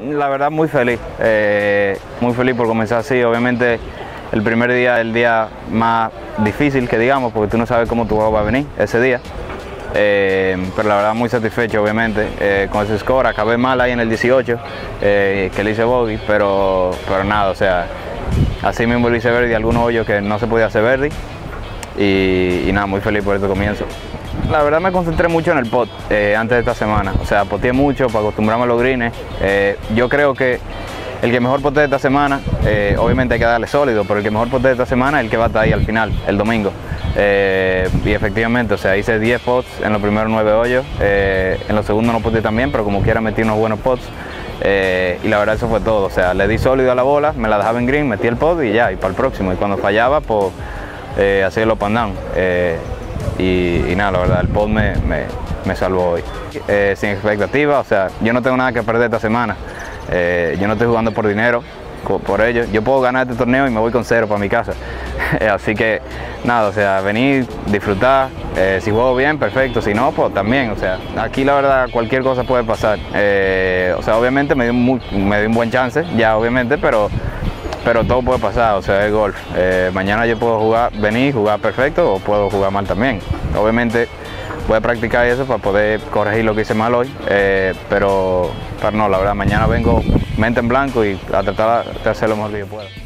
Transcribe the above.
La verdad muy feliz por comenzar así. Obviamente el primer día es el día más difícil que digamos, porque tú no sabes cómo tu juego va a venir ese día. Pero la verdad muy satisfecho obviamente con ese score. Acabé mal ahí en el 18, que le hice bogey, pero nada, o sea, así mismo le hice birdie algunos hoyos que no se podía hacer birdie y nada, muy feliz por este comienzo. La verdad me concentré mucho en el pot antes de esta semana, o sea, poteé mucho para acostumbrarme a los greens. Yo creo que el que mejor potee esta semana, obviamente hay que darle sólido, pero el que mejor potee esta semana es el que va a estar ahí al final, el domingo. Y efectivamente, o sea, hice 10 pots en los primeros 9 hoyos, en los segundos no poteé también, pero como quiera metí unos buenos pots. Y la verdad eso fue todo, o sea, le di sólido a la bola, me la dejaba en green, metí el pot y ya, y para el próximo. Y cuando fallaba, pues hacía el up and down. Y nada, la verdad, el pot me salvó hoy. Sin expectativa, o sea, yo no tengo nada que perder esta semana. Yo no estoy jugando por dinero, por ello. Yo puedo ganar este torneo y me voy con 0 para mi casa. Así que nada, o sea, venir, disfrutar. Si juego bien, perfecto. Si no, pues también. O sea, aquí la verdad cualquier cosa puede pasar. O sea, obviamente me dio un buen chance, ya obviamente, pero todo puede pasar, o sea, es golf. Mañana yo puedo jugar perfecto o puedo jugar mal también. Obviamente voy a practicar eso para poder corregir lo que hice mal hoy, pero no, la verdad, mañana vengo mente en blanco y a tratar de hacer lo mejor que yo pueda.